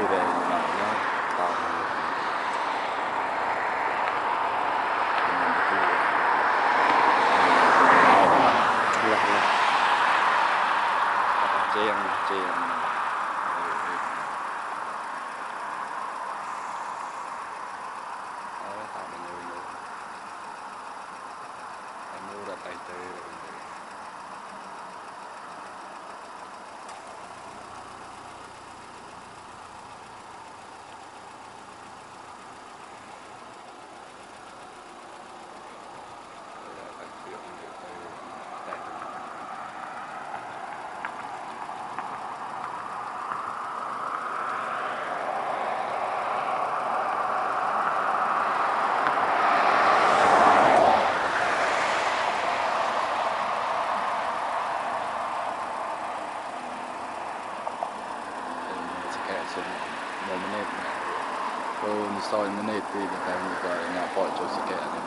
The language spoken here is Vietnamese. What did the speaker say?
thì về nó còn chiên tạo mình mua ra tay từ menit. Kalau misalnya menit di dalam juga yang apa cuci kayak